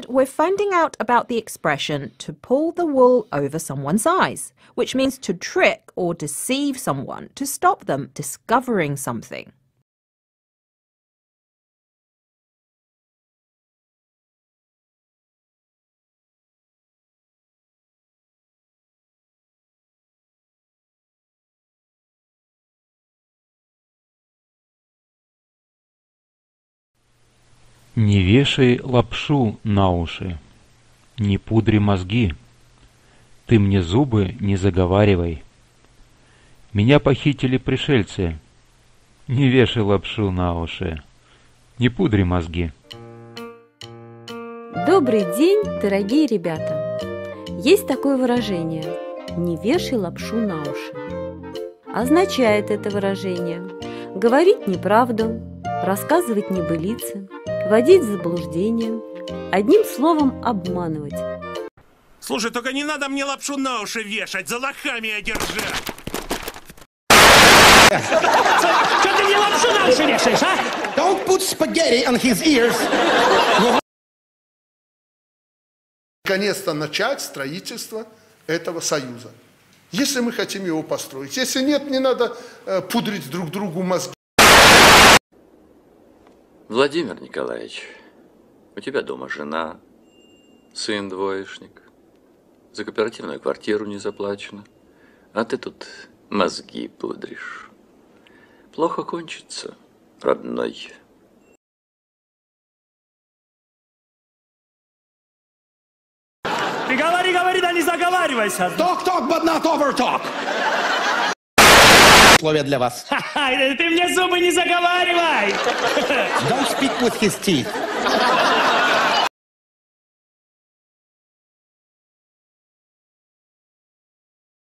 And we're finding out about the expression to pull the wool over someone's eyes, which means to trick or deceive someone to stop them discovering something. Не вешай лапшу на уши, не пудри мозги, ты мне зубы не заговаривай. Меня похитили пришельцы, не вешай лапшу на уши, не пудри мозги. Добрый день, дорогие ребята! Есть такое выражение «не вешай лапшу на уши». Означает это выражение говорить неправду, рассказывать небылицы, вводить в заблуждение, одним словом обманывать. Слушай, только не надо мне лапшу на уши вешать, за лохами я держу. Что ты мне лапшу на уши вешаешь, а? Don't put spaghetti on his ears. Наконец-то начать строительство этого союза. Если мы хотим его построить. Если нет, не надо пудрить друг другу мозги. Владимир Николаевич, у тебя дома жена, сын двоечник, за кооперативную квартиру не заплачено, а ты тут мозги пудришь. Плохо кончится, родной. Ты говори, да не заговаривайся. Talk, but not over talk. Условия для вас. Ты мне зубы не заговаривай. Don't speak with his teeth.